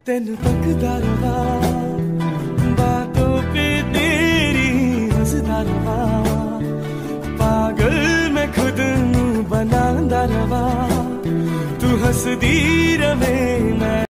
तेनू तकदा रहा बातों पे तेरी हंसदा रहा पागल मैं खुद नू बनांदा रहा तू हंसदी रवे मैं